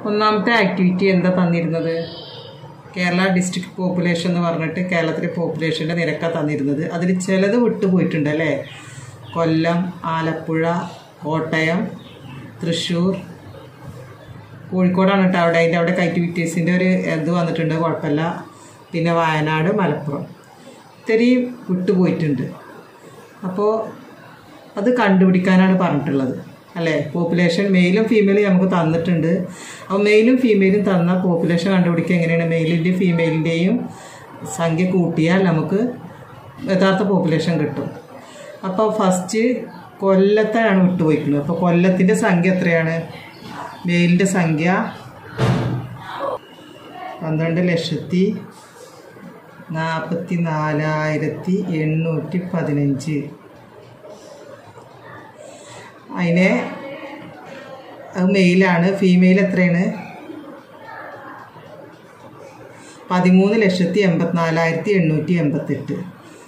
ഒന്നാമത്തെ ആക്ടിവിറ്റി എന്താ തന്നിരുന്നത്? Kerala district population എന്ന് പറഞ്ഞിട്ട് കേരളത്തിലെ പോപ്പുലേഷൻ്റെ നിരക്കാണ് തന്നിരുന്നത്. അതിൽ ചിലത് വിട്ടുപോയിട്ടുണ്ട് അല്ലേ? കൊല്ലം, ആലപ്പുഴ, കോട്ടയം, തൃശ്ശൂർ, കോഴിക്കോടാണ് കേട്ടോ അവിടെ. അതിൻ്റെ അവിടെ ആക്ടിവിറ്റീസിൻ്റെ ഒരു ഇത് വന്നിട്ടുണ്ട്, കുഴപ്പമില്ല. പിന്നെ വയനാട്, മലപ്പുറം ഇത്രയും വിട്ടുപോയിട്ടുണ്ട്. അപ്പോൾ അത് കണ്ടുപിടിക്കാനാണ് പറഞ്ഞിട്ടുള്ളത് അല്ലേ? പോപ്പുലേഷൻ മെയിലും ഫീമെയിലും നമുക്ക് തന്നിട്ടുണ്ട്. അപ്പോൾ മെയിലും ഫീമെയിലും തന്ന പോപ്പുലേഷൻ കണ്ടുപിടിക്കുക എങ്ങനെയാണ്? മെയിലിൻ്റെയും ഫീമെയിലിൻ്റെയും സംഖ്യ കൂട്ടിയാൽ നമുക്ക് യഥാർത്ഥ പോപ്പുലേഷൻ കിട്ടും. അപ്പോൾ ഫസ്റ്റ് കൊല്ലത്താണ് വിട്ടുപോയിക്കുന്നത്. അപ്പോൾ കൊല്ലത്തിൻ്റെ സംഖ്യ എത്രയാണ്? മെയിലിൻ്റെ സംഖ്യ 12,44,815. അതിനെ അത് മെയിലാണ്. ഫീമെയിൽ എത്രയാണ്? 13,84,888.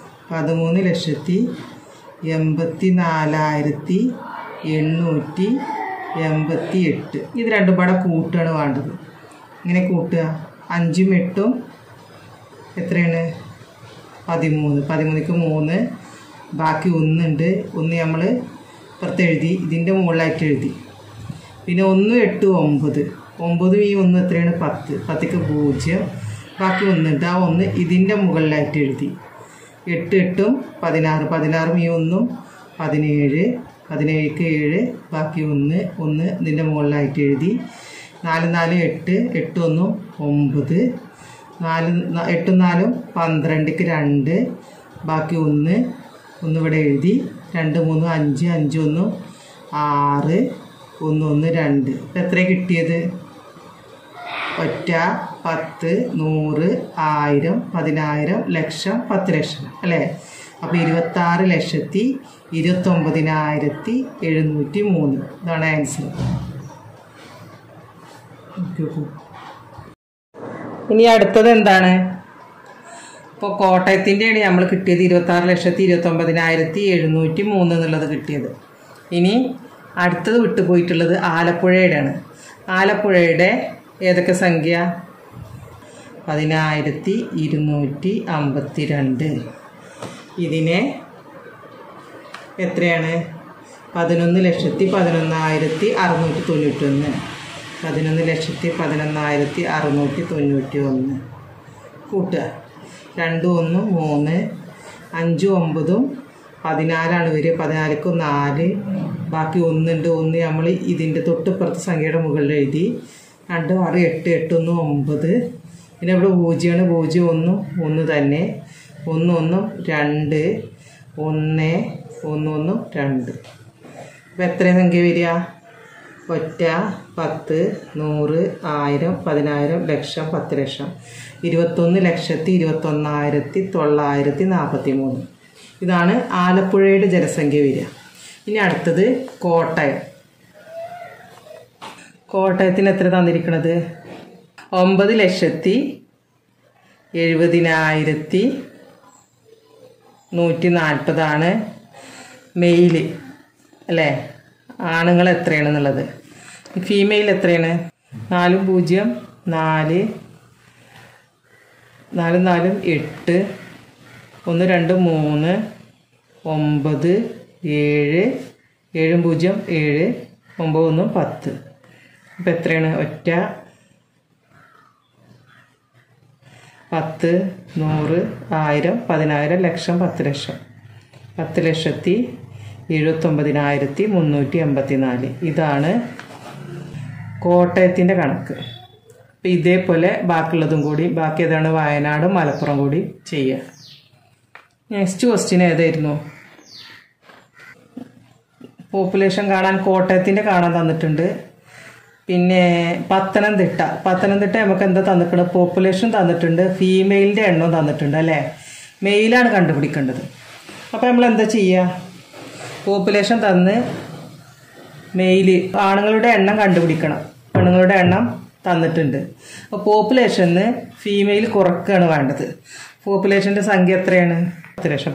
13,84,888. ഇത് രണ്ടും പാടെ കൂട്ടുകയാണ് വേണ്ടത്. ഇങ്ങനെ കൂട്ടുക. 5ഉം 8ഉം എത്രയാണ്? 13. 13ക്ക് 3, ബാക്കി 1 ഉണ്ട്. 1 നമ്മൾ പുറത്ത് എഴുതി, ഇതിൻ്റെ മുകളിലായിട്ട് എഴുതി. പിന്നെ 1, 8, 9. 9ഉം ഈ 1 എത്രയാണ്? 10. 10ക്ക് 0, ബാക്കി 1 ഉണ്ട്. ആ 1 ഇതിൻ്റെ മുകളിലായിട്ട് എഴുതി. 8, 8ഉം 16. 16ഉം ഈ 1ഉം 17. 17ക്ക് 7, ബാക്കി 1 ഇതിൻ്റെ മുകളിലായിട്ട് എഴുതി. 4, 4, 8. 8, 1, 9. 8, 4, 12ക്ക് 2, ബാക്കി 1 ഇവിടെ എഴുതി. 2, 3, 5. 5, 1, 6. 1, 1, 2. ഇപ്പം എത്ര കിട്ടിയത്? ഒറ്റ, 10, 100, 1000, 10,000, ലക്ഷം, 10 ലക്ഷം അല്ലേ? അപ്പോൾ 26,29,703. ഇതാണ് ആൻസർ. ഇനി അടുത്തത് എന്താണ്? ഇപ്പോൾ കോട്ടയത്തിൻ്റെയാണ് നമ്മൾ കിട്ടിയത്. 26,29,703 എന്നുള്ളത് കിട്ടിയത്. ഇനി അടുത്തത് വിട്ടുപോയിട്ടുള്ളത് ആലപ്പുഴയുടെയാണ്. ആലപ്പുഴയുടെ ഏതൊക്കെ സംഖ്യ? 10,252. ഇതിനെ എത്രയാണ്? 11,11,691. 11,11,691 കൂട്ടുക. 2, 1, 3. 5, 9, 14 വരിക. 14ക്ക് 4, ബാക്കി 1 ഉണ്ട്. 1 നമ്മൾ ഇതിൻ്റെ തൊട്ടിപ്പുറത്ത് സംഖ്യയുടെ മുകളിൽ എഴുതി. 2, 6, 8. 8, 1, 9. പിന്നെ ഇവിടെ 0 ആണ്. 0, 1, 1 തന്നെ. 1, 1, 2. 1, 1, 1, 2. അപ്പോൾ എത്ര സംഖ്യ വരിക? ഒറ്റ, 10, 100, 1000, 10,000, ലക്ഷം, 10 ലക്ഷം. 21,21,943. ഇതാണ് ആലപ്പുഴയുടെ ജനസംഖ്യ വരിക. ഇനി അടുത്തത് കോട്ടയം. കോട്ടയത്തിന് എത്ര തന്നിരിക്കുന്നത്? 9,70,140 മെയില് അല്ലേ? ആണുങ്ങൾ എത്രയാണെന്നുള്ളത്. ഫീമെയിൽ എത്രയാണ്? 4, 0, 4. 4, 4, 8. 1, 2, 3. 9, 7. 7, 0, 7. 9, 1, 10. ഇപ്പം എത്രയാണ്? ഒറ്റ, 10, 100, 1000, 10,000, ലക്ഷം, 10 ലക്ഷം. 10,79,384. ഇതാണ് കോട്ടയത്തിൻ്റെ കണക്ക്. അപ്പം ഇതേപോലെ ബാക്കിയുള്ളതും കൂടി, ബാക്കി ഏതാണ്? വയനാടും മലപ്പുറം കൂടി ചെയ്യുക. നെക്സ്റ്റ് ക്വസ്റ്റ്യൻ ഏതായിരുന്നു? പോപ്പുലേഷൻ കാണാൻ കോട്ടയത്തിൻ്റെ കാണാൻ തന്നിട്ടുണ്ട്. പിന്നെ പത്തനംതിട്ട നമുക്ക് എന്താ തന്നിട്ടുണ്ട്? പോപ്പുലേഷൻ തന്നിട്ടുണ്ട്, ഫീമെയിലിൻ്റെ എണ്ണം തന്നിട്ടുണ്ട് അല്ലേ? മെയിലാണ് കണ്ടുപിടിക്കേണ്ടത്. അപ്പോൾ നമ്മൾ എന്താ ചെയ്യുക? പോപ്പുലേഷൻ തന്ന് മെയിൽ ആണുങ്ങളുടെ എണ്ണം കണ്ടുപിടിക്കണം. പെണ്ണുങ്ങളുടെ എണ്ണം തന്നിട്ടുണ്ട്. അപ്പോൾ പോപ്പുലേഷന് ഫീമെയിൽ കുറക്കുകയാണ് വേണ്ടത്. പോപ്പുലേഷൻ്റെ സംഖ്യ എത്രയാണ്? 10 ലക്ഷം.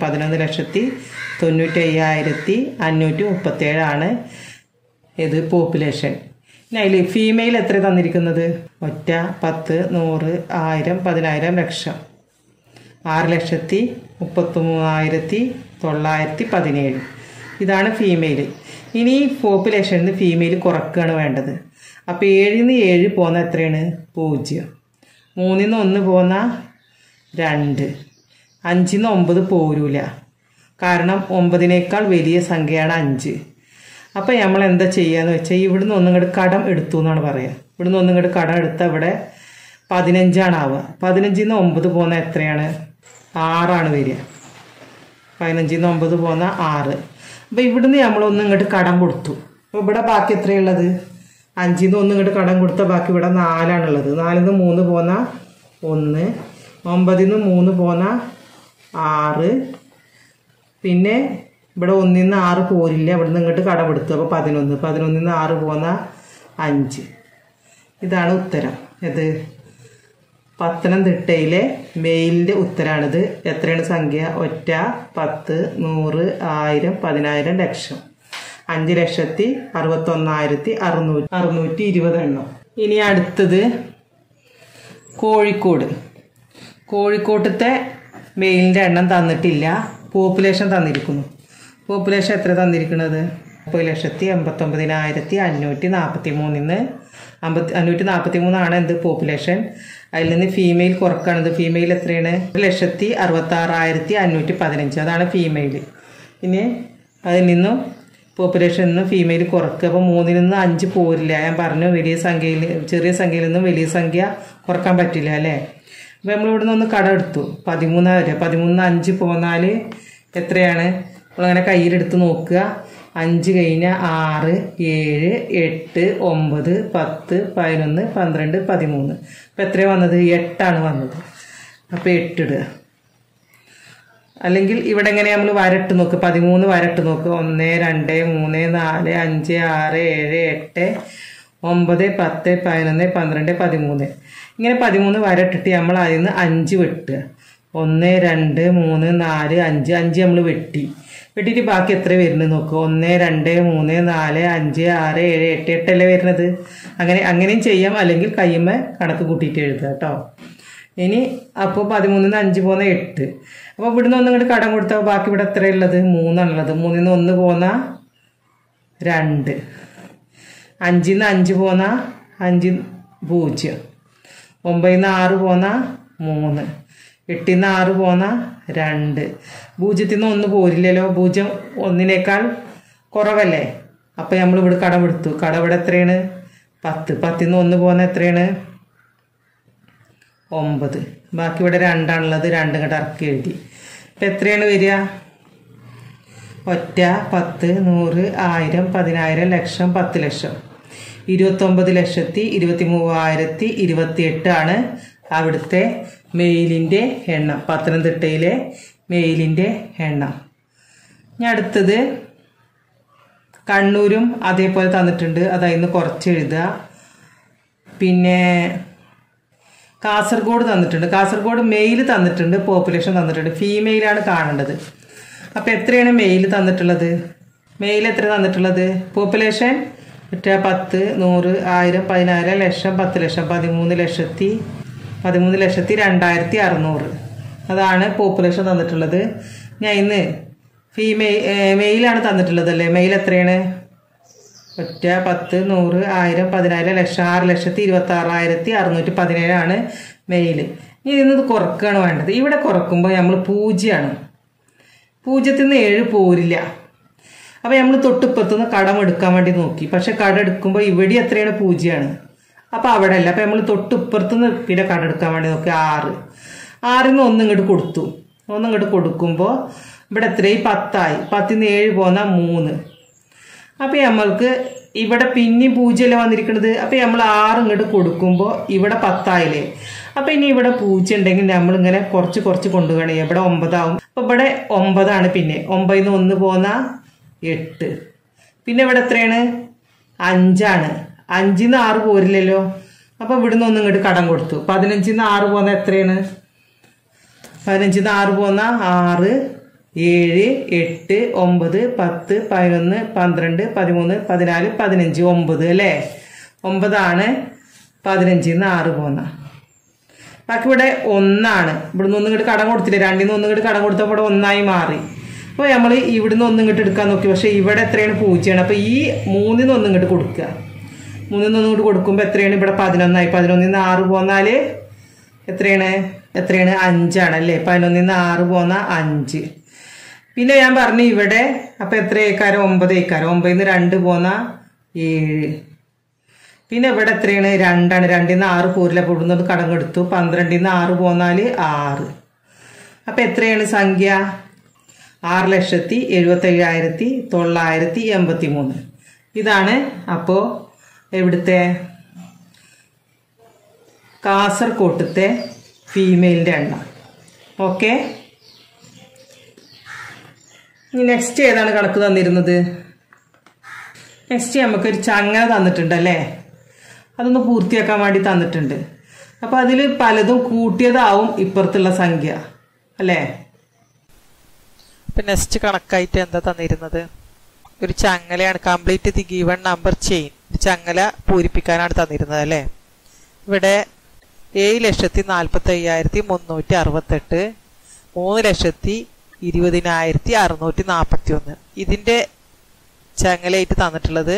11,95,537 ആണ് ഇത് പോപ്പുലേഷൻ. അതിൽ ഫീമെയിൽ എത്ര തന്നിരിക്കുന്നത്? ഒറ്റ, 10, 100, 1000, 10000, ലക്ഷം. 6,33,917. ഇതാണ് ഫീമെയിൽ. ഇനി പോപ്പുലേഷനിൽ നിന്ന് ഫീമെയിൽ കുറക്കുകയാണ് വേണ്ടത്. അപ്പോൾ 7 ന് 7 പോകുന്ന എത്രയാണ്? 0. 3 ന് 1 പോകുന്ന 2. 5 ന് 9 പോരൂല, കാരണം 9നേക്കാൾ വലിയ സംഖ്യയാണ് 5. അപ്പോൾ നമ്മൾ എന്താ ചെയ്യുകയെന്ന് വെച്ചാൽ ഇവിടുന്ന് ഒന്നും കൂടെ കടം എടുത്തു എന്നാണ് പറയുക. ഇവിടുന്ന് ഒന്നും കൂടെ കടം എടുത്താൽ ഇവിടെ 15 ആവുക. 15 ന് 9 പോകുന്ന എത്രയാണ്? 6 വരിക. 15 ന് 9 പോകുന്ന 6. അപ്പോൾ ഇവിടുന്ന് നമ്മളൊന്നും ഇങ്ങോട്ട് കടം കൊടുത്തു. അപ്പോൾ ഇവിടെ ബാക്കി എത്രയുള്ളത്? 5 ന് 1 ഇങ്ങോട്ട് കടം കൊടുത്താൽ ബാക്കി ഇവിടെ 4 4 ന് 3 പോകുന്ന 1. 9 ന് 3 പോകുന്ന 6. പിന്നെ ഇവിടെ 1 ന് 6 പോരില്ല, ഇവിടുന്ന് ഇങ്ങോട്ട് കടമെടുത്തു. അപ്പോൾ 11. 11 ന് 6 പോകുന്ന 5. ഇതാണ് ഉത്തരം. ഇത് പത്തനംതിട്ടയിലെ മെയിലിൻ്റെ ഉത്തരമാണിത്. എത്രയാണ് സംഖ്യ? ഒറ്റ, 10, 100, 1000, 10000, ലക്ഷം. 5,61,620 എണ്ണം. ഇനി അടുത്തത് കോഴിക്കോട്. കോഴിക്കോട്ടത്തെ മെയിലിൻ്റെ എണ്ണം തന്നിട്ടില്ല, പോപ്പുലേഷൻ തന്നിരിക്കുന്നു. പോപ്പുലേഷൻ എത്ര തന്നിരിക്കുന്നത്? 30,89,543. 543 എന്ത്? പോപ്പുലേഷൻ. അതിൽ നിന്ന് ഫീമെയിൽ കുറക്കാണത്. ഫീമെയിൽ എത്രയാണ്? 1,66,515. അതാണ് ഫീമെയിൽ. ഇനി അതിൽ നിന്നും പോപ്പുലേഷനിൽ നിന്ന് ഫീമെയിൽ കുറക്കുക. അപ്പോൾ 3 ൽ നിന്ന് 5 പോരില്ല. ഞാൻ പറഞ്ഞു വലിയ സംഖ്യയിൽ, ചെറിയ സംഖ്യയിൽ നിന്നും വലിയ സംഖ്യ കുറക്കാൻ പറ്റില്ല അല്ലേ? അപ്പോൾ നമ്മൾ ഇവിടെ നിന്ന് കടം എടുത്തു. 13 വരെ. 13 ന് 5 പോന്നാൽ എത്രയാണ്? നമ്മളങ്ങനെ കയ്യിലെടുത്ത് നോക്കുക. 5 കഴിഞ്ഞാൽ 6, 7, 8, 9, 10, 11, 12, 13. അപ്പോൾ എത്രയാണ് വന്നത്? 8 വന്നത്. അപ്പോൾ 8 ഇടുക. അല്ലെങ്കിൽ ഇവിടെ എങ്ങനെ നമ്മൾ വരട്ട് നോക്കുക? 13 വരട്ട് നോക്കുക. 1, 2, 3, 4, 5, 6, 7, 8, 9, 10, 11, 12, 13. ഇങ്ങനെ 13 വരട്ടിട്ട് നമ്മൾ അതിൽ നിന്ന് 5 വെട്ടുക. 1, 2, 3, 4, 5. 5 നമ്മൾ വെട്ടിയിട്ട് ബാക്കി എത്ര വരുന്നത് നോക്കുക. 1, 2, 3, 4, 5, 6, 7, 8. 8 അല്ലേ വരുന്നത്? അങ്ങനെയും ചെയ്യാം, അല്ലെങ്കിൽ കയ്യുമ്മ കണക്ക് കൂട്ടിയിട്ട് എഴുതുക കേട്ടോ. ഇനി അപ്പോൾ 13 ന് 5 പോകുന്ന 8. അപ്പോൾ ഇവിടുന്ന് ഒന്നും ഇങ്ങോട്ട് കടം കൊടുത്താൽ ബാക്കി ഇവിടെ എത്രയുള്ളത്? 3 ഉള്ളത്. 3 ന് 1 പോകുന്ന 2. 5 ന് 5 പോകുന്ന 5 0. 9 ന് 6 പോകുന്ന 3. 8 ന് 6 പോകുന്ന 2. 0 ന് 1 പോരില്ലല്ലോ. 0 1നേക്കാൾ കുറവല്ലേ? അപ്പോൾ നമ്മൾ ഇവിടെ കടം എടുത്തു. കടം ഇവിടെ എത്രയാണ്? 10. 10 ന് 1 പോകുന്ന എത്രയാണ്? 9. ബാക്കി ഇവിടെ 2 2 ഇങ്ങോട്ട് ഇറക്കി എഴുതി. ഇപ്പം എത്രയാണ് വരിക? ഒറ്റ, 10, 100, 1000, 10000, ലക്ഷം, 10 ലക്ഷം. 29,23,028 അവിടുത്തെ മെയിലിൻ്റെ എണ്ണം. പത്തനംതിട്ടയിലെ മെയിലിൻ്റെ എണ്ണം. ഇനി അടുത്തത് കണ്ണൂരും അതേപോലെ തന്നിട്ടുണ്ട്. അതിന്ന് കുറച്ച് എഴുതുക. പിന്നെ കാസർഗോഡ് തന്നിട്ടുണ്ട്. കാസർഗോഡ് മെയിൽ തന്നിട്ടുണ്ട്, പോപ്പുലേഷൻ തന്നിട്ടുണ്ട്. ഫീമെയിലാണ് കാണേണ്ടത്. അപ്പോൾ എത്രയാണ് മെയിൽ തന്നിട്ടുള്ളത്? മെയിൽ എത്ര തന്നിട്ടുള്ളത്? പോപ്പുലേഷൻ 10, 100, 1000, 10000, ലക്ഷം, 10 ലക്ഷം. 13,02,600. അതാണ് പോപ്പുലേഷൻ തന്നിട്ടുള്ളത്. ഞാൻ ഇന്ന് മെയിലാണ് തന്നിട്ടുള്ളത് അല്ലേ? മെയിൽ എത്രയാണ്? ഒറ്റ, 10, 100, 1000, 10000, ലക്ഷം. 6,26,617 മെയിൽ. ഇനി ഇതിന്ന് കുറക്കുകയാണ് വേണ്ടത്. ഇവിടെ കുറക്കുമ്പോൾ നമ്മൾ 0 0 ൽ നിന്ന് 7 പോരില്ല. അപ്പോൾ നമ്മൾ തൊട്ടിപ്പത്തുനിന്ന് കടം എടുക്കാൻ വേണ്ടി നോക്കി. പക്ഷെ കടം എടുക്കുമ്പോൾ ഇവിടെ എത്രയാണ്? 0. അപ്പോൾ അവിടെ അല്ല. അപ്പോൾ നമ്മൾ തൊട്ടിപ്പുറത്തുനിന്ന് പിന്നെ കടം എടുക്കാൻ വേണ്ടി നോക്കി. 6. 6 ൽ നിന്ന് 1 ഇങ്ങോട്ട് കൊടുത്തു. 1 ഇങ്ങോട്ട് കൊടുക്കുമ്പോൾ ഇവിടെ എത്രയായി? 10 10 ൽ നിന്ന് 7 പോകുന്ന 3. അപ്പോൾ നമ്മൾക്ക് ഇവിടെ പിന്നെയും 0 അല്ലേ വന്നിരിക്കുന്നത്. അപ്പോൾ നമ്മൾ 6 ഇങ്ങോട്ട് കൊടുക്കുമ്പോൾ ഇവിടെ 10 അപ്പോൾ ഇനി ഇവിടെ 0 ഉണ്ടെങ്കിൽ നമ്മളിങ്ങനെ കുറച്ച് കൊണ്ടുപോകണം. ഇവിടെ 9 ആവും. അപ്പോൾ ഇവിടെ 9 പിന്നെ 9 ൽ നിന്ന് 1 പോകുന്ന 8. പിന്നെ ഇവിടെ എത്രയാണ്? 5 5 ൽ നിന്ന് 6 പോരില്ലല്ലോ. അപ്പോൾ ഇവിടുന്ന് 1 ഇങ്ങോട്ട് കടം കൊടുത്തു. 15 ൽ നിന്ന് 6 പോകുന്ന എത്രയാണ്? 15 ൽ നിന്ന് 6 പോകുന്ന 6, 7, 8, 9, 10, 11, 12, 13, 14, 15, 9 അല്ലേ? 9 15 6 പോന്ന. ബാക്കി ഇവിടെ 1. ഇവിടുന്ന് 1 ഇങ്ങോട്ട് കടം കൊടുത്തില്ലേ, 2 1 ഇങ്ങോട്ട് കടം കൊടുത്തപ്പോൾ ഇവിടെ 1 ആയി മാറി. അപ്പോൾ നമ്മൾ ഇവിടുന്ന് 1 ഇങ്ങോട്ട് എടുക്കാൻ നോക്കി, പക്ഷേ ഇവിടെ എത്രയാണ് 0ആണ്. അപ്പോൾ ഈ 3 1 ഇങ്ങോട്ട് കൊടുക്കുക. 3 1 ഇങ്ങോട്ട് കൊടുക്കുമ്പോൾ എത്രയാണ് ഇവിടെ 11 ആയി. 11 6 പോന്നാൽ എത്രയാണ് 5 ആണല്ലേ. 11 6 പോന്ന 5. പിന്നെ ഞാൻ പറഞ്ഞു ഇവിടെ അപ്പോൾ എത്ര ഏക്കാരം 9 ഏക്കാരം. 9 2 പോന്ന 7. പിന്നെ ഇവിടെ എത്രയാണ് 2ആണ്. 2 6 പോരില്ല. അപ്പോൾ ഇവിടുന്ന് കടം കൊടുത്തു. 12 6 പോന്നാൽ 6. അപ്പോൾ എത്രയാണ് സംഖ്യ? 6,77,983. ഇതാണ് അപ്പോൾ എവിടുത്തെ കാസർകോട്ടത്തെ ഫീമെയിലിൻ്റെ എണ്ണം. ഓക്കെ, ഇനി നെക്സ്റ്റ് ഏതാണ് കണക്ക് തന്നിരുന്നത്? നെക്സ്റ്റ് നമുക്കൊരു ചങ്ങല തന്നിട്ടുണ്ട് അല്ലേ, അതൊന്ന് പൂർത്തിയാക്കാൻ വേണ്ടി തന്നിട്ടുണ്ട്. അപ്പോൾ അതിൽ പലതും കൂട്ടിയതാവും ഇപ്പുറത്തുള്ള സംഖ്യ അല്ലേ. ഇപ്പം നെക്സ്റ്റ് കണക്കായിട്ട് എന്താ തന്നിരുന്നത്? ഒരു ചങ്ങലയാണ്. Complete the given number chain. ചങ്ങല പൂരിപ്പിക്കാനാണ് തന്നിരുന്നത് അല്ലേ. ഇവിടെ 7,45,368, 3,20,641. ഇതിൻ്റെ ചങ്ങലയായിട്ട് തന്നിട്ടുള്ളത്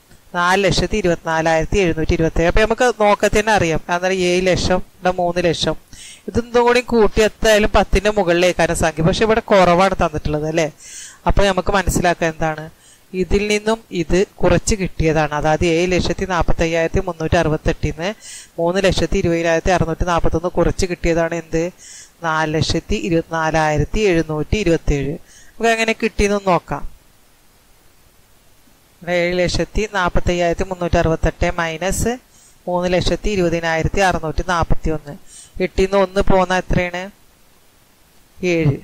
4,24,727. അപ്പം നമുക്ക് നോക്കത്തിൽ തന്നെ അറിയാം. അന്നേരം 7 ലക്ഷം 3 ലക്ഷം ഇതൊന്നും കൂടി കൂട്ടി എത്തായാലും 10ന്റെ മുകളിലേക്കാണ് സംഖ്യ. പക്ഷെ ഇവിടെ കുറവാണ് തന്നിട്ടുള്ളത് അല്ലേ. അപ്പോൾ നമുക്ക് മനസ്സിലാക്കുക എന്താണ്, ഇതിൽ നിന്നും ഇത് കുറച്ച് കിട്ടിയതാണ്. അതായത് 7,45,368 3,20,641 കുറച്ച് കിട്ടിയതാണ് എന്ത്? 4,24,727. നമുക്ക് എങ്ങനെ കിട്ടിയെന്ന് നോക്കാം. 7,45,368 മൈനസ് 3,20,641. 8ന്ന് 1 പോന്ന എത്രയാണ്? 7.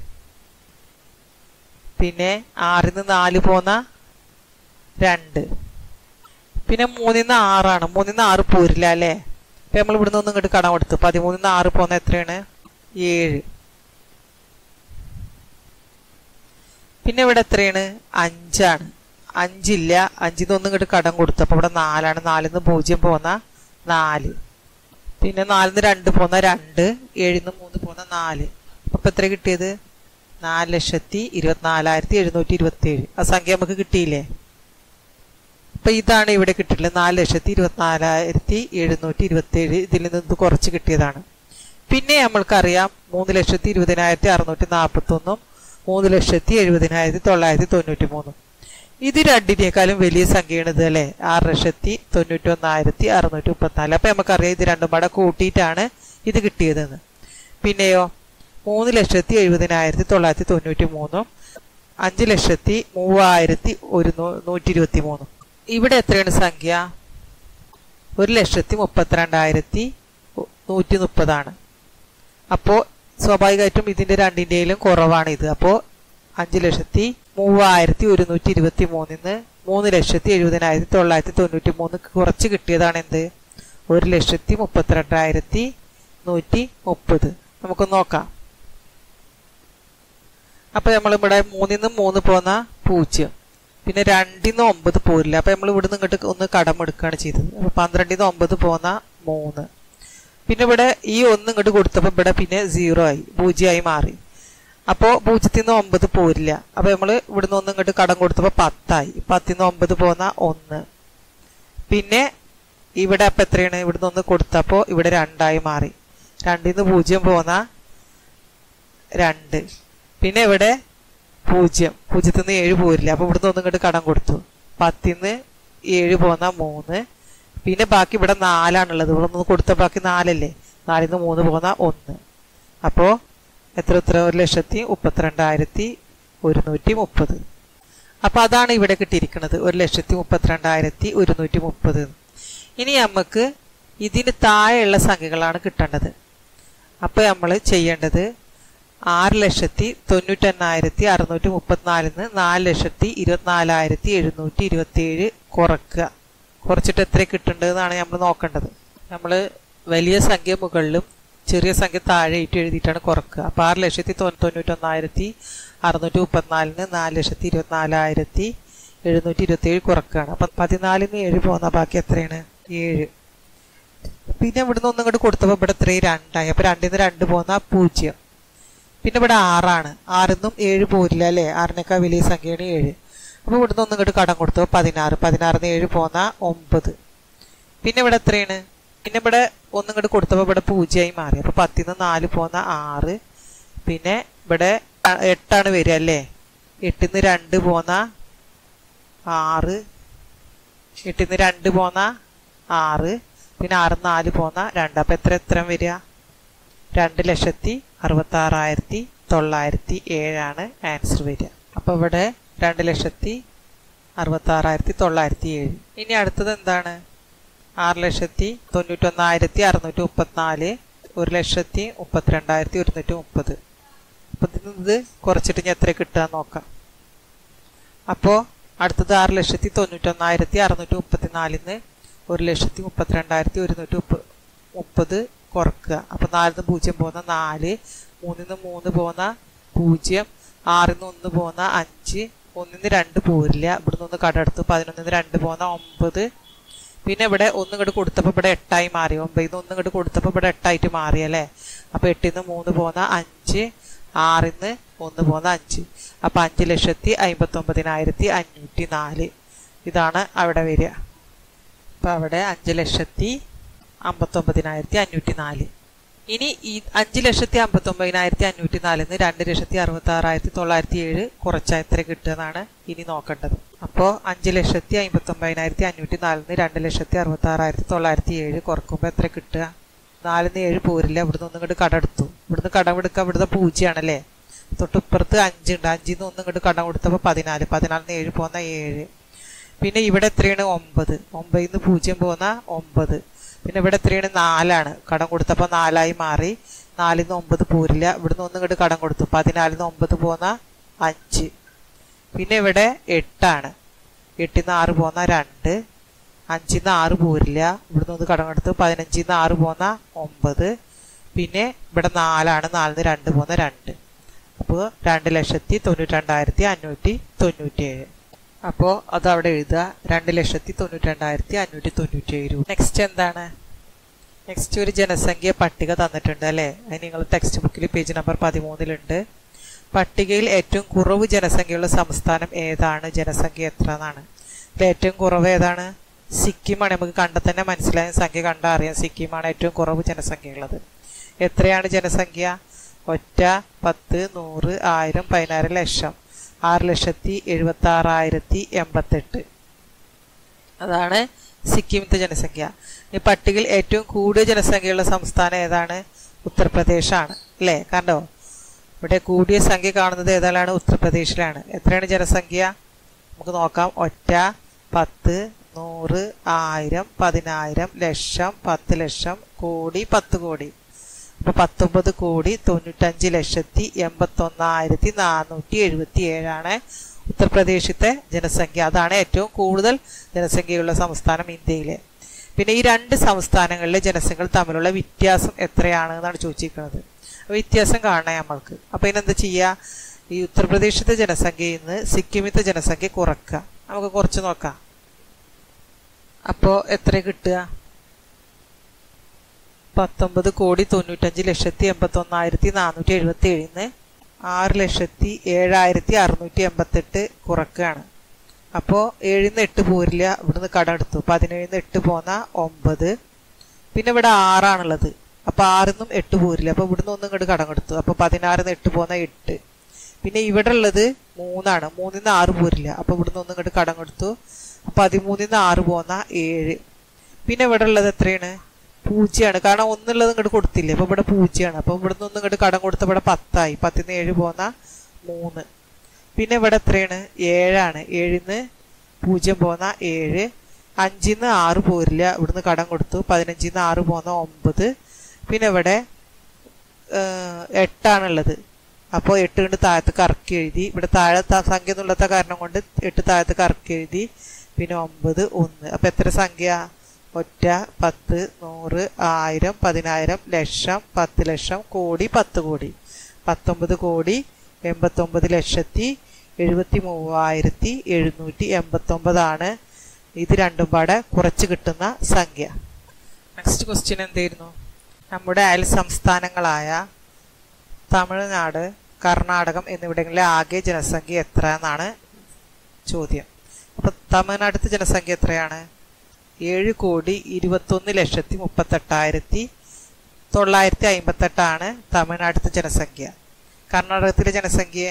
പിന്നെ 6ന്ന് 4 പോന്ന 2. പിന്നെ 3ന്ന് 6 ആണ്. 3ന്ന് 6 പോരില്ല അല്ലേ. അപ്പം നമ്മൾ ഇവിടുന്ന് 1 ഇങ്ങോട്ട് കടം കൊടുത്തു. 13ന്ന് 6 പോന്ന എത്രയാണ്? 7. പിന്നെ ഇവിടെ എത്രയാണ്? 5 ആണ്. 5 ഇല്ല. 5ന്ന് 1 ഇങ്ങോട്ട് കടം കൊടുത്തു. അപ്പോൾ ഇവിടെ 4 ആണ്. 4ന്ന് 0 പോന്ന 4. പിന്നെ 4ന്ന് 2 പോന്ന 2. 7ന്ന് 3 പോന്ന 4. അപ്പം എത്ര കിട്ടിയത്? 4,24,727. ആ സംഖ്യ നമുക്ക് കിട്ടിയില്ലേ. അപ്പം ഇതാണ് ഇവിടെ കിട്ടിയിട്ടുള്ളത്. 4,24,727. ഇതിൽ നിന്ന് കുറച്ച് കിട്ടിയതാണ്. പിന്നെ നമ്മൾക്കറിയാം 3,20,641 3,70,993. ഇത് രണ്ടിനേക്കാളും വലിയ സംഖ്യയാണ് ഇത് അല്ലേ. 6,91,634. അപ്പം നമുക്കറിയാം ഇത് രണ്ടും കൂടെ കൂട്ടിയിട്ടാണ് ഇത് കിട്ടിയതെന്ന്. പിന്നെയോ 3,70,993 5,03,123. ഇവിടെ എത്രയാണ് സംഖ്യ? 1,32,130. അപ്പോൾ സ്വാഭാവികമായിട്ടും ഇതിൻ്റെ രണ്ടിൻ്റെയിലും കുറവാണ് ഇത്. അപ്പോൾ 5,03,123 3,70,993 കുറച്ച് കിട്ടിയതാണ് എന്ത്? 1,32,130. നമുക്ക് നോക്കാം. അപ്പോൾ നമ്മളിവിടെ 3ന്ന് 3 പോന്ന 0. പിന്നെ 2ന്ന് 9 പോരില്ല. അപ്പം നമ്മൾ ഇവിടുന്ന് ഇങ്ങോട്ട് ഒന്ന് കടമെടുക്കുകയാണ് ചെയ്തത്. അപ്പോൾ 12ന്ന് 9 പോന്ന 3. പിന്നെ ഇവിടെ ഈ 1 ഇങ്ങോട്ട് കൊടുത്തപ്പോൾ ഇവിടെ പിന്നെ 0 ആയി, 0 ആയി മാറി. അപ്പോൾ 0ന്ന് 9 പോരില്ല. അപ്പോൾ നമ്മൾ ഇവിടുന്ന് 1 ഇങ്ങോട്ട് കടം കൊടുത്തപ്പോൾ 10 ആയി. 10ന്ന് 9 പോന്ന 1. പിന്നെ ഇവിടെ അപ്പം എത്രയാണ്? ഇവിടുന്ന് 1 കൊടുത്തപ്പോൾ ഇവിടെ 2 ആയി മാറി. 2ന്ന് 0 പോന്ന 2. പിന്നെ ഇവിടെ 0. 0ന്ന് 7 പോരില്ല. അപ്പോൾ ഇവിടുന്ന് 1 ഇങ്ങോട്ട് കടം കൊടുത്തു. 10ന്ന് 7 പോന്ന 3. പിന്നെ ബാക്കി ഇവിടെ 4 ആണുള്ളത്. ഇവിടെ 1 കൊടുത്ത ബാക്കി 4 അല്ലേ. 4ന്ന് 3 പോന്ന 1. അപ്പോൾ എത്ര? 1,32,130. അപ്പോൾ അതാണ് ഇവിടെ കിട്ടിയിരിക്കുന്നത്, 1,32,130. ഇനി നമുക്ക് ഇതിന് താഴെയുള്ള സംഖ്യകളാണ് കിട്ടേണ്ടത്. അപ്പോൾ നമ്മൾ ചെയ്യേണ്ടത് 6,98,634 4,24,727 കുറക്കുക. കുറച്ചിട്ട് എത്ര കിട്ടേണ്ടതെന്നാണ് നമ്മൾ നോക്കേണ്ടത്. നമ്മൾ വലിയ സംഖ്യ മുകളിലും ചെറിയ സംഖ്യ താഴെയിട്ട് എഴുതിയിട്ടാണ് കുറക്കുക. അപ്പോൾ 6,91,634 4,24,727 കുറക്കുകയാണ്. അപ്പം 14ന്ന് 7 പോകുന്ന ബാക്കി എത്രയാണ്? 7. പിന്നെ ഇവിടുന്ന് ഒന്നും ഇങ്ങോട്ട് കൊടുത്തപ്പോൾ ഇവിടെ ഇത്രയും 2 ആയി. അപ്പോൾ 2 2 പോന്ന 0. പിന്നെ ഇവിടെ 6 ആണ്. 6 7 പോരില്ല അല്ലേ? 6നേക്കാൾ വലിയ സംഖ്യയാണ് 7. അപ്പോൾ ഇവിടുന്ന് ഒന്നും ഇങ്ങോട്ട് കടം കൊടുത്തപ്പോൾ 16. 16 7 പോന്ന 9. പിന്നെ ഇവിടെ എത്രയാണ്? പിന്നെ ഇവിടെ ഒന്നും ഇങ്ങോട്ട് കൊടുത്തപ്പോൾ ഇവിടെ 0 ആയി മാറി. അപ്പോൾ 10 4 പോന്ന 6. പിന്നെ ഇവിടെ 8 ആണ് വരിക അല്ലേ? 8 2 പോന്ന 6. 8 2 പോന്ന 6. പിന്നെ 6 4 പോന്ന 2. അപ്പം എത്ര വരിക? 2,66,907 ആണ് ആൻസർ വരിക. അപ്പോൾ ഇവിടെ 2,66,907. ഇനി അടുത്തത് എന്താണ്? 6,91,634, 1,32,130. അപ്പം ഇത് കുറച്ചിട്ട് ഞാൻ എത്ര കിട്ടുക നോക്കാം. അപ്പോൾ അടുത്തത് 6,91,634 1,32,130 കുറക്കുക. അപ്പം 4 0 പോകുന്ന 4, 3 3 പോകുന്ന 0, 6 1 പോകുന്ന 5, 1 2 പോരില്ല. ഇവിടുന്ന് 1 കടമെടുത്തു. 11 2 പോകുന്ന 9. പിന്നെ ഇവിടെ 1 ഇങ്ങോട്ട് കൊടുത്തപ്പോൾ ഇവിടെ 8 ആയി മാറി. 9 1 ഇങ്ങോട്ട് കൊടുത്തപ്പോൾ ഇവിടെ 8 ആയിട്ട് മാറി അല്ലേ? അപ്പോൾ 8 3 പോകുന്ന 5, 6 1 പോകുന്ന 5. അപ്പോൾ 5,59,504. ഇതാണ് അവിടെ വരിക. അപ്പോൾ അവിടെ 5,59,504. ഇനി ഈ 5,59,504 2,66,907 കുറച്ചാൽ എത്ര കിട്ടുമെന്നാണ് ഇനി നോക്കേണ്ടത്. അപ്പോൾ 5,59,504 2,66,907 കുറക്കുമ്പോൾ എത്ര കിട്ടുക? 4 7 പോരില്ല. ഇവിടുന്ന് 1 ഇങ്ങോട്ട് കടമെടുത്തു. ഇവിടുന്ന് കടമെടുക്കുക. ഇവിടുത്തെ 0 ആണല്ലേ? തൊട്ടിപ്പുറത്ത് 5 ഉണ്ട്. 5 1 ഇങ്ങോട്ട് കടം കൊടുത്തപ്പോൾ 14. 14 7 പോകുന്ന 7. പിന്നെ ഇവിടെ എത്രയാണ്? 9. 9 0 പോകുന്ന 9. പിന്നെ ഇവിടെ എത്രയാണ്? 4 ആണ്. കടം കൊടുത്തപ്പോൾ 4 ആയി മാറി. 4 9 പോരില്ല. ഇവിടുന്ന് 1 ഇങ്ങോട്ട് കടം കൊടുത്തു. 14 9 പോകുന്ന 5. പിന്നെ ഇവിടെ 8 ആണ്. 8 6 പോകുന്ന 2, 5 6 പോരില്ല. ഇവിടുന്ന് 1 കടം കൊടുത്തു. 15 6 പോകുന്ന 9. പിന്നെ ഇവിടെ 4 ആണ്. 4 2 പോകുന്ന 2. അപ്പോൾ 2,92,597. അപ്പോൾ അതവിടെ എഴുതുക. 2,92,597. നെക്സ്റ്റ് എന്താണ്? നെക്സ്റ്റ് ഒരു ജനസംഖ്യ പട്ടിക തന്നിട്ടുണ്ട് അല്ലേ? അത് നിങ്ങൾ ടെക്സ്റ്റ് ബുക്കിൽ പേജ് നമ്പർ 13 പട്ടികയിൽ ഏറ്റവും കുറവ് ജനസംഖ്യയുള്ള സംസ്ഥാനം ഏതാണ്? ജനസംഖ്യ എത്ര എന്നാണ്. ഇതിൽ ഏറ്റവും കുറവ് ഏതാണ്? സിക്കിമാണ്. നമുക്ക് കണ്ടാൽ തന്നെ മനസ്സിലായ സംഖ്യ കണ്ടാൽ അറിയാം. സിക്കിമാണ് ഏറ്റവും കുറവ് ജനസംഖ്യ ഉള്ളത്. എത്രയാണ് ജനസംഖ്യ? 1, 10, 100, 1000, 10,000, ലക്ഷം. 6,76,088. അതാണ് സിക്കിമിത്തെ ജനസംഖ്യ. ഈ പട്ടികയിൽ ഏറ്റവും കൂടുതൽ ജനസംഖ്യയുള്ള സംസ്ഥാനം ഏതാണ്? ഉത്തർപ്രദേശാണ് അല്ലേ? കണ്ടോ? ഇവിടെ കൂടിയ സംഖ്യ കാണുന്നത് ഏതാണ്? ഉത്തർപ്രദേശിലാണ്. എത്രയാണ് ജനസംഖ്യ? നമുക്ക് നോക്കാം. 1, 10, 100, 1000, 10,000, ലക്ഷം, 10 ലക്ഷം, കോടി, 10 കോടി. അപ്പോൾ 19,95,81,477 ഉത്തർപ്രദേശത്തെ ജനസംഖ്യ. അതാണ് ഏറ്റവും കൂടുതൽ ജനസംഖ്യയുള്ള സംസ്ഥാനം ഇന്ത്യയിലെ. പിന്നെ ഈ 2 സംസ്ഥാനങ്ങളിലെ ജനസംഖ്യകൾ തമ്മിലുള്ള വ്യത്യാസം എത്രയാണ് എന്നാണ് ചോദിച്ചിരിക്കുന്നത്. വ്യത്യാസം കാണണേ നമ്മൾക്ക്. അപ്പോൾ ഇതിനെന്താ ചെയ്യുക? ഈ ഉത്തർപ്രദേശത്തെ ജനസംഖ്യയിൽ നിന്ന് സിക്കിമിത്തെ ജനസംഖ്യ കുറക്കുക. നമുക്ക് കുറച്ച് നോക്കാം. അപ്പോൾ എത്ര കിട്ടുക? 19,95,81,477 6,07,688 കുറക്കുകയാണ്. അപ്പോൾ 7 8 പോരില്ല. ഇവിടുന്ന് കടം എടുത്തു. 17 8 പോന്ന 9. പിന്നെ ഇവിടെ 6 ആണുള്ളത്. അപ്പോൾ 6 8 പോരില്ല. അപ്പോൾ ഇവിടുന്ന് 1 ഇങ്ങോട്ട് കടം കൊടുത്തു. അപ്പോൾ 16 8 പോന്ന 8. പിന്നെ ഇവിടെ ഉള്ളത് 3 ആണ്. 3 6 പോരില്ല. അപ്പോൾ ഇവിടുന്ന് 1 ഇങ്ങോട്ട് കടം കൊടുത്തു. 13 6 പോന്ന 7. പിന്നെ ഇവിടെ ഉള്ളത് എത്രയാണ്? 0 ആണ്. കാരണം 1 ഉള്ളത് ഇങ്ങോട്ട് കൊടുത്തില്ലേ. അപ്പോൾ ഇവിടെ 0 ആണ്. അപ്പോൾ ഇവിടുന്ന് 1 ഇങ്ങോട്ട് കടം കൊടുത്ത ഇവിടെ 10 ആയി. 10 7 പോന്ന 3. പിന്നെ ഇവിടെ എത്രയാണ്? 7 ആണ്. 7 0 പോന്ന 7. 5 6 പോരില്ല. ഇവിടുന്ന് കടം കൊടുത്തു. 15 6 പോന്ന 9. പിന്നെ ഇവിടെ 8 ആണുള്ളത്. അപ്പോൾ 8 കൊണ്ട് താഴത്ത് കറക്കി എഴുതി. ഇവിടെ താഴെ സംഖ്യ എന്നുള്ളത്ത കാരണം കൊണ്ട് 8 താഴത്ത് കറക്കി എഴുതി. പിന്നെ 9 1. അപ്പോൾ എത്ര സംഖ്യ? 1 10 100 1000 10,000 ലക്ഷം 10 ലക്ഷം കോടി 10 കോടി. 19,89,73,789 ഇത് രണ്ടും പാടെ കുറച്ച് കിട്ടുന്ന സംഖ്യ. നെക്സ്റ്റ് ക്വസ്റ്റ്യൻ എന്തായിരുന്നു? നമ്മുടെ അയൽ സംസ്ഥാനങ്ങളായ തമിഴ്നാട്, കർണാടകം എന്നിവിടങ്ങളിലെ ആകെ ജനസംഖ്യ എത്ര എന്നാണ് ചോദ്യം. അപ്പം തമിഴ്നാട്ടിലത്തെ ജനസംഖ്യ എത്രയാണ്? 7,21,38,958 തമിഴ്നാട്ടിലത്തെ ജനസംഖ്യ. കർണാടകത്തിലെ ജനസംഖ്യ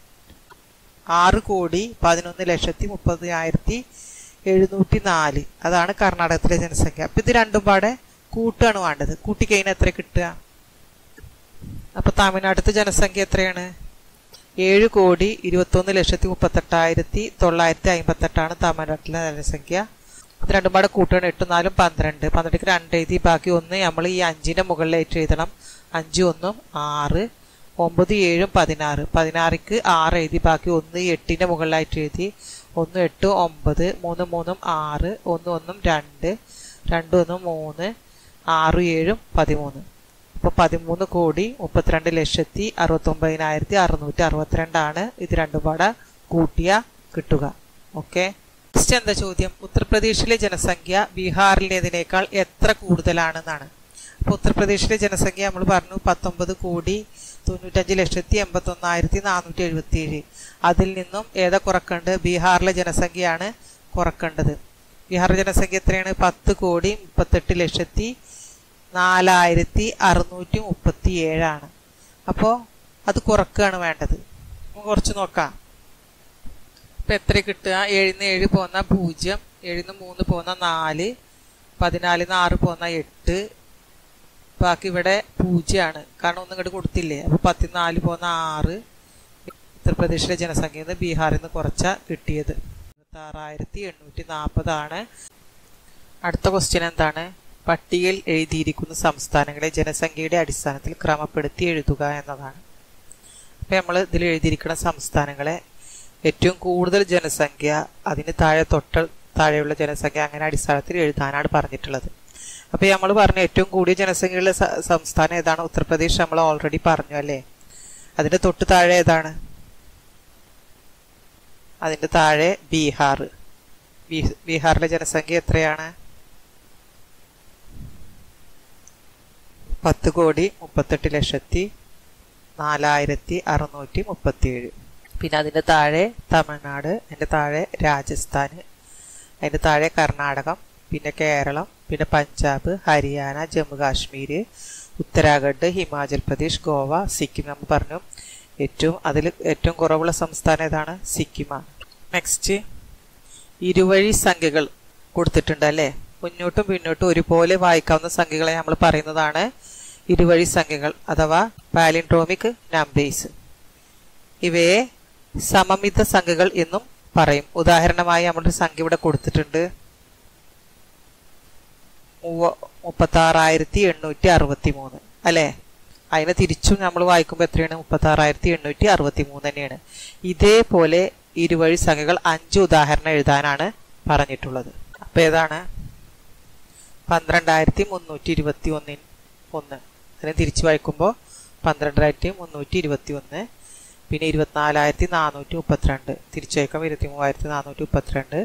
6,11,30,704 അതാണ് കർണാടകത്തിലെ ജനസംഖ്യ. അപ്പം ഇത് രണ്ടും പാടെ കൂട്ടാണ് വേണ്ടത്. കൂട്ടിക്കഴിഞ്ഞാൽ എത്ര കിട്ടുക? അപ്പം തമിഴ്നാട്ടിലത്തെ ജനസംഖ്യ എത്രയാണ്? 7,21,38,958 തമിഴ്നാട്ടിലെ ജനസംഖ്യ. ഇത് രണ്ടും പാടെ കൂട്ടുകയാണ്. 8 4 12. 12ക്ക് 2 എഴുതി ബാക്കി 1 നമ്മൾ ഈ 5ന്റെ മുകളിലായിട്ട് എഴുതണം. 5 1 6, 9 7 16. 16ക്ക് 6 എഴുതി ബാക്കി 1 8ന്റെ മുകളിലായിട്ട് എഴുതി. 1 8 9, 3 3 6, 1 1 2, 2 1 3, 6 7 13. അപ്പോൾ 13,32,69,662 ഇത് രണ്ടും പാടെ കൂട്ടിയ കിട്ടുക. ഓക്കെ. നെക്സ്റ്റ് എന്താ ചോദ്യം? ഉത്തർപ്രദേശിലെ ജനസംഖ്യ ബീഹാറിലേതിനേക്കാൾ എത്ര കൂടുതലാണെന്നാണ്. അപ്പോൾ ഉത്തർപ്രദേശിലെ ജനസംഖ്യ നമ്മൾ പറഞ്ഞു 19,95,81,477. അതിൽ നിന്നും ഏതാ കുറക്കേണ്ടത്? ബീഹാറിലെ ജനസംഖ്യയാണ് കുറക്കേണ്ടത്. ബീഹാറിലെ ജനസംഖ്യ എത്രയാണ്? 10,38,4,637. അപ്പോൾ അത് കുറക്കുകയാണ് വേണ്ടത്. കുറച്ച് നോക്കാം. ഇപ്പം എത്ര കിട്ടുക? 7 7 പോകുന്ന 0, 7 3 പോകുന്ന 4, 14 6 പോകുന്ന 8. ബാക്കി ഇവിടെ 0 ആണ്, കാരണം ഒന്നും ഇങ്ങോട്ട് കൊടുത്തില്ലേ. അപ്പോൾ 14 പോകുന്ന 6. ഉത്തർപ്രദേശിലെ ജനസംഖ്യയിൽ നിന്ന് ബീഹാറിൽ നിന്ന് കുറച്ച കിട്ടിയത് 26,840 ആണ്. അടുത്ത ക്വസ്റ്റ്യൻ എന്താണ്? പട്ടികയിൽ എഴുതിയിരിക്കുന്ന സംസ്ഥാനങ്ങളെ ജനസംഖ്യയുടെ അടിസ്ഥാനത്തിൽ ക്രമപ്പെടുത്തി എഴുതുക എന്നതാണ്. അപ്പം നമ്മൾ ഇതിൽ എഴുതിയിരിക്കുന്ന സംസ്ഥാനങ്ങളെ ഏറ്റവും കൂടുതൽ ജനസംഖ്യ, അതിന് താഴെയുള്ള ജനസംഖ്യ, അങ്ങനെ അടിസ്ഥാനത്തിൽ എഴുതാനാണ് പറഞ്ഞിട്ടുള്ളത്. അപ്പോൾ നമ്മൾ പറഞ്ഞു ഏറ്റവും കൂടിയ ജനസംഖ്യയുള്ള സംസ്ഥാനം ഏതാണ്? ഉത്തർപ്രദേശ് നമ്മൾ ഓൾറെഡി പറഞ്ഞു അല്ലേ. അതിൻ്റെ തൊട്ട് താഴെ ഏതാണ്? അതിൻ്റെ താഴെ ബീഹാർ. ബീഹാറിലെ ജനസംഖ്യ എത്രയാണ്? 10,38,4,637. പിന്നെ അതിൻ്റെ താഴെ തമിഴ്നാട്, അതിൻ്റെ താഴെ രാജസ്ഥാൻ, അതിൻ്റെ താഴെ കർണാടകം, പിന്നെ കേരളം, പിന്നെ പഞ്ചാബ്, ഹരിയാന, ജമ്മു കാശ്മീർ, ഉത്തരാഖണ്ഡ്, ഹിമാചൽ പ്രദേശ്, ഗോവ, സിക്കിം. നമ്മൾ പറഞ്ഞു അതിൽ ഏറ്റവും കുറവുള്ള സംസ്ഥാനം ഏതാണ്? സിക്കിമാണ്. നെക്സ്റ്റ്, ഇരുവഴി സംഖ്യകൾ കൊടുത്തിട്ടുണ്ട് അല്ലേ. മുന്നോട്ടും പിന്നോട്ടും ഒരുപോലെ വായിക്കാവുന്ന സംഖ്യകളെ നമ്മൾ പറയുന്നതാണ് ഇരുവഴി സംഖ്യകൾ അഥവാ പാലിൻഡ്രോമിക് നമ്പേഴ്സ്. ഇവയെ സമമിത സംഖ്യകൾ എന്നും പറയും. ഉദാഹരണമായി നമ്മളൊരു സംഖ്യ ഇവിടെ കൊടുത്തിട്ടുണ്ട്, 36,863 അല്ലേ. അതിനെ തിരിച്ചും നമ്മൾ വായിക്കുമ്പോൾ എത്രയാണ്? 36,863 തന്നെയാണ്. ഇതേപോലെ ഇരുവഴി സംഖ്യകൾ 5 ഉദാഹരണം എഴുതാനാണ് പറഞ്ഞിട്ടുള്ളത്. അപ്പോൾ ഏതാണ്? 12,321. അതിനെ തിരിച്ചു വായിക്കുമ്പോൾ 12,321. പിന്നെ 24,432 തിരിച്ചു വായിക്കുമ്പോൾ 23,432.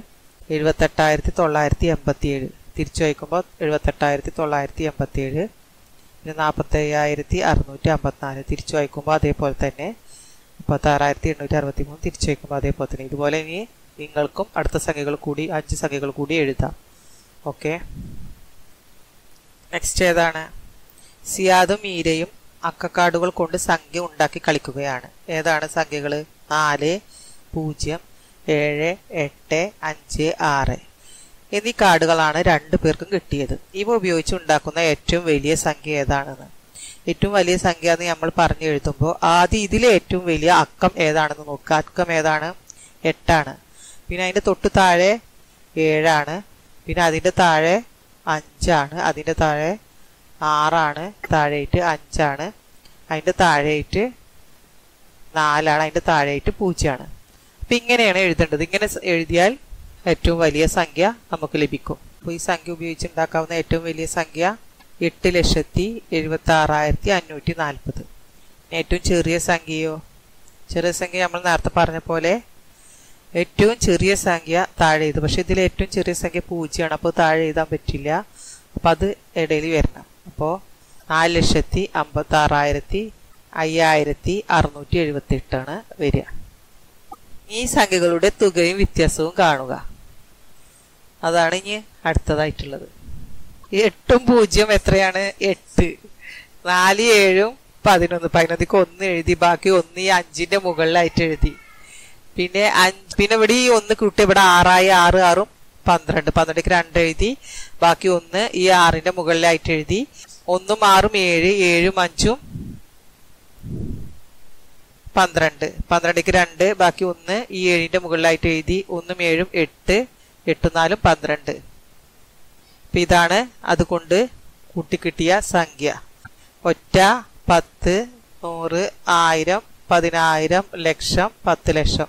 78,987 തിരിച്ചു വായിക്കുമ്പോൾ 78,987. പിന്നെ 45,654 തിരിച്ചു വായിക്കുമ്പോൾ അതേപോലെ തന്നെ 36,863 തിരിച്ചു വായിക്കുമ്പോൾ അതേപോലെ തന്നെ. ഇതുപോലെ ഇനി നിങ്ങൾക്കും അടുത്ത സംഖ്യകൾ കൂടി 5 സംഖ്യകൾ കൂടി എഴുതാം. ഓക്കെ. നെക്സ്റ്റ് ഏതാണ്? സിയാദും മീരയും അക്കക്കാർഡുകൾ കൊണ്ട് സംഖ്യ ഉണ്ടാക്കി കളിക്കുകയാണ്. ഏതാണ് സംഖ്യകൾ? 4 0 7 8 5 6 എന്നീ കാർഡുകളാണ് 2 പേർക്കും കിട്ടിയത്. ഇവ ഉപയോഗിച്ച് ഉണ്ടാക്കുന്ന ഏറ്റവും വലിയ സംഖ്യ ഏതാണെന്ന്. ഏറ്റവും വലിയ സംഖ്യ എന്ന് നമ്മൾ പറഞ്ഞു എഴുതുമ്പോൾ ആദ്യം ഇതിലെ ഏറ്റവും വലിയ അക്കം ഏതാണെന്ന് നോക്കുക. അക്കം ഏതാണ്? 8 ആണ്. പിന്നെ അതിൻ്റെ തൊട്ട് താഴെ 7 ആണ്. പിന്നെ അതിൻ്റെ താഴെ 5 ആണ്. അതിൻ്റെ താഴെ 6 ആണ്. താഴെയിട്ട് 5 ആണ്. അതിൻ്റെ താഴെയിട്ട് 4 ആണ്. അതിൻ്റെ താഴെയിട്ട് 0 ആണ്. അപ്പം ഇങ്ങനെയാണ് എഴുതേണ്ടത്. ഇങ്ങനെ എഴുതിയാൽ ഏറ്റവും വലിയ സംഖ്യ നമുക്ക് ലഭിക്കും. അപ്പോൾ ഈ സംഖ്യ ഉപയോഗിച്ച് ഉണ്ടാക്കാവുന്ന ഏറ്റവും വലിയ സംഖ്യ 8,76,540. ഏറ്റവും ചെറിയ സംഖ്യയോ? ചെറിയ സംഖ്യ നമ്മൾ നേരത്തെ പറഞ്ഞ പോലെ ഏറ്റവും ചെറിയ സംഖ്യ താഴെ എഴുതും. പക്ഷെ ഇതിൽ ഏറ്റവും ചെറിയ സംഖ്യ 0ആണ്. അപ്പോൾ താഴെ എഴുതാൻ പറ്റില്ല. അപ്പം അത് ഇടയിൽ വരണം. അപ്പോൾ 4,56,5678 വരിക. ഈ സംഖ്യകളുടെ തുകയും വ്യത്യാസവും കാണുക. അതാണ് ഇനി അടുത്തതായിട്ടുള്ളത്. 8ഉം 0 എത്രയാണ്? 8. 4, 7, 11. 11ക്ക് 1 എഴുതി. ബാക്കി 1 ഈ 5ന്റെ മുകളിലായിട്ട് എഴുതി. പിന്നെ ഇവിടെ ഈ 1 കൂട്ടി ഇവിടെ 6ആയി. 6, 6, 12. 12ക്ക് 2 എഴുതി. ബാക്കി 1 ഈ 6ന്റെ മുകളിലായിട്ട് എഴുതി. 1ഉം 6ഉം 7. 7ഉം 5ഉം 12. 12ക്ക് 2 ബാക്കി 1 ഈ 7ന്റെ മുകളിലായിട്ട് എഴുതി. 1ഉം 7ഉം 8. 8, 4, 12. അപ്പൊ ഇതാണ് അതുകൊണ്ട് കൂട്ടിക്കിട്ടിയ സംഖ്യ. ഒറ്റ, 10, 100, 1000, 10,000, ലക്ഷം, 10 ലക്ഷം.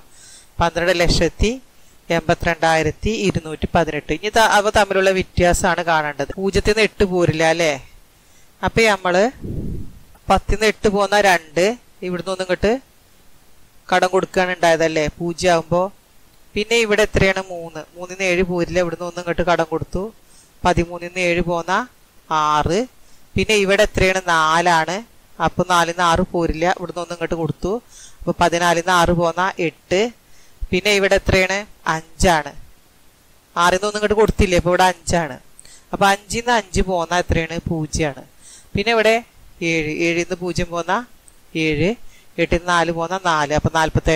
12,82,218. ഇനി അവ തമ്മിലുള്ള വ്യത്യാസമാണ് കാണേണ്ടത്. 0ൽ നിന്ന് 8 പോരില്ല അല്ലേ? അപ്പൊ നമ്മള് 10ൽ നിന്ന് 8 പോന്ന 2 ഇവിടുന്ന് ഒന്നും ഇങ്ങോട്ട് കടം കൊടുക്കുകയാണ് ഉണ്ടായതല്ലേ 0 ആകുമ്പോ. പിന്നെ ഇവിടെ എത്രയാണ്? 3. 3ൽ നിന്ന് 7 പോരില്ല. ഇവിടുന്ന് ഒന്നും ഇങ്ങോട്ട് കടം കൊടുത്തു. 13ൽ നിന്ന് 7 പോന്ന 6. പിന്നെ ഇവിടെ എത്രയാണ്? 4ആണ്. അപ്പൊ 4ൽ നിന്ന് 6 പോരില്ല. ഇവിടുന്ന് ഒന്നും ഇങ്ങോട്ട് കൊടുത്തു. അപ്പൊ 14ൽ നിന്ന് 6 പോന്ന 8. പിന്നെ ഇവിടെ എത്രയാണ്? 5ആണ്. 6ൽ നിന്ന് ഒന്നും ഇങ്ങോട്ട് കൊടുത്തില്ലേ. അപ്പൊ ഇവിടെ 5ആണ്. അപ്പൊ 5ൽ നിന്ന് 5 പോന്ന എത്രയാണ്? 0ആണ്. പിന്നെ ഇവിടെ 7. 7ൽ നിന്ന് 0 പോന്ന 7. 8ൽ നിന്ന് 4 പോന്ന 4. അപ്പൊ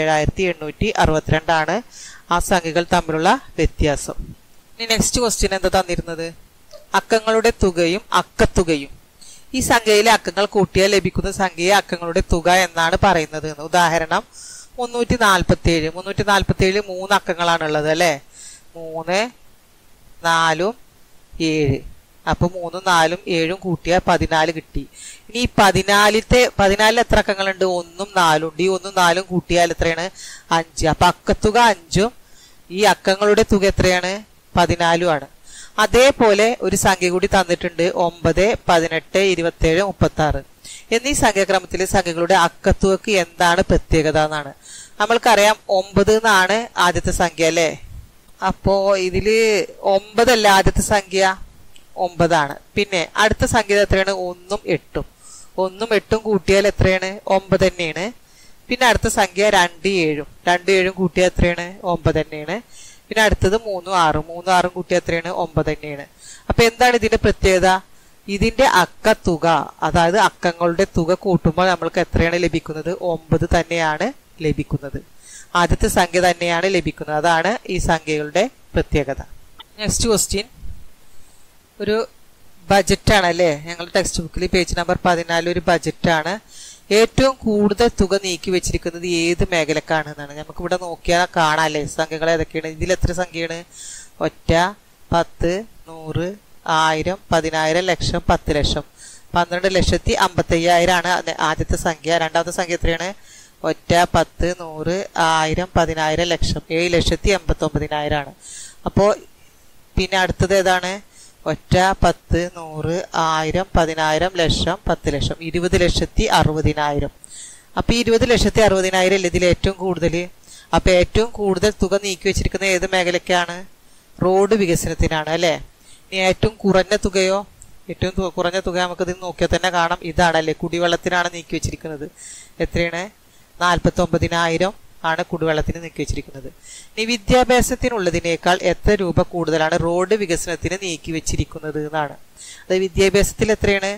47,862 ആ സംഖ്യകൾ തമ്മിലുള്ള വ്യത്യാസം. ഇനി നെക്സ്റ്റ് ക്വസ്റ്റ്യൻ എന്താ തന്നിരുന്നത്? അക്കങ്ങളുടെ തുകയും അക്കത്തുകയും. ഈ സംഖ്യയിലെ അക്കങ്ങൾ കൂട്ടിയാൽ ലഭിക്കുന്ന സംഖ്യയെ അക്കങ്ങളുടെ തുക എന്നാണ് പറയുന്നത്. ഉദാഹരണം 347. 347 3 അക്കങ്ങളാണുള്ളത് അല്ലെ? 3, 4, 7. അപ്പൊ 3, 4, 7 കൂട്ടിയാൽ 14 കിട്ടി. ഇനി 14ൽ എത്ര അക്കങ്ങളുണ്ട്? 1ഉം 4 ഉണ്ട്. ഈ 1ഉം 4ഉം കൂട്ടിയാൽ എത്രയാണ്? 5. അപ്പൊ അക്കത്തുക 5ഉം ഈ അക്കങ്ങളുടെ തുക എത്രയാണ്? 14 ആണ്. അതേപോലെ ഒരു സംഖ്യ കൂടി തന്നിട്ടുണ്ട്. 9, 18, 27, 36 എന്നീ സംഖ്യാക്രമത്തിലെ സംഖ്യകളുടെ അക്കത്തുകക്ക് എന്താണ് പ്രത്യേകത എന്നാണ്. നമ്മൾക്കറിയാം 9 എന്നാണ് ആദ്യത്തെ സംഖ്യ അല്ലെ? അപ്പോ ഇതില് 9 അല്ല ആദ്യത്തെ സംഖ്യ, 9 ആണ്. പിന്നെ അടുത്ത സംഖ്യ എത്രയാണ്? 1ഉം 8ഉം. 1ഉം 8ഉം കൂട്ടിയാൽ എത്രയാണ്? 9 തന്നെയാണ്. പിന്നെ അടുത്ത സംഖ്യ 2, 7ഉം. 2, 7ഉം കൂട്ടിയാൽ എത്രയാണ്? 9 തന്നെയാണ്. പിന്നെ അടുത്തത് 3, 6ഉം. 3, 6ഉം കൂട്ടിയാൽ എത്രയാണ്? 9 തന്നെയാണ്. അപ്പൊ എന്താണ് ഇതിന്റെ പ്രത്യേകത? ഇതിന്റെ അക്കത്തുക, അതായത് അക്കങ്ങളുടെ തുക കൂട്ടുമ്പോൾ നമ്മൾക്ക് എത്രയാണ് ലഭിക്കുന്നത്? 9 തന്നെയാണ് ലഭിക്കുന്നത്. ആദ്യത്തെ സംഖ്യ തന്നെയാണ് ലഭിക്കുന്നത്. അതാണ് ഈ സംഖ്യകളുടെ പ്രത്യേകത. നെക്സ്റ്റ് ക്വസ്റ്റ്യൻ ഒരു ബജറ്റാണ് അല്ലേ? ഞങ്ങളുടെ ടെക്സ്റ്റ് ബുക്കിൽ പേജ് നമ്പർ 14 ഒരു ബജറ്റാണ്. ഏറ്റവും കൂടുതൽ തുക നീക്കി വെച്ചിരിക്കുന്നത് ഏത് മേഖലക്കാണ് എന്നാണ്. നമുക്ക് ഇവിടെ നോക്കിയാൽ കാണാം അല്ലേ സംഖ്യകൾ ഏതൊക്കെയാണ്. ഇതിൽ എത്ര സംഖ്യയാണ്? ഒറ്റ, 10, 100, 1000, 10,000, ലക്ഷം, 10 ലക്ഷം. 12,55,000 ആണ് ആദ്യത്തെ സംഖ്യ. രണ്ടാമത്തെ സംഖ്യ എത്രയാണ്? ഒറ്റ, 10, 100, 1000, 10,000, ലക്ഷം. 7,89,000 ആണ്. അപ്പോ പിന്നെ അടുത്തത് ഏതാണ്? ഒറ്റ, 10, 100, 1000, 10,000, ലക്ഷം, 10 ലക്ഷം. 20,60,000. അപ്പൊ 20,60,000 അല്ലേ ഇതിൽ ഏറ്റവും കൂടുതൽ. അപ്പൊ ഏറ്റവും കൂടുതൽ തുക നീക്കി വെച്ചിരിക്കുന്ന ഏത് മേഖലക്കാണ്? റോഡ് വികസനത്തിനാണ് അല്ലെ? ഇനി ഏറ്റവും കുറഞ്ഞ തുകയോ? ഏറ്റവും കുറഞ്ഞ തുക നമുക്കിത് നോക്കിയാൽ തന്നെ കാണാം. ഇതാണല്ലേ, കുടിവെള്ളത്തിനാണ് നീക്കി വെച്ചിരിക്കുന്നത്. എത്രയാണ്? 49,000 ആണ് കുടിവെള്ളത്തിന് നീക്കി വെച്ചിരിക്കുന്നത്. ഇനി വിദ്യാഭ്യാസത്തിനുള്ളതിനേക്കാൾ എത്ര രൂപ കൂടുതലാണ് റോഡ് വികസനത്തിന് നീക്കി വെച്ചിരിക്കുന്നത് എന്നാണ്. അത് വിദ്യാഭ്യാസത്തിൽ എത്രയാണ്?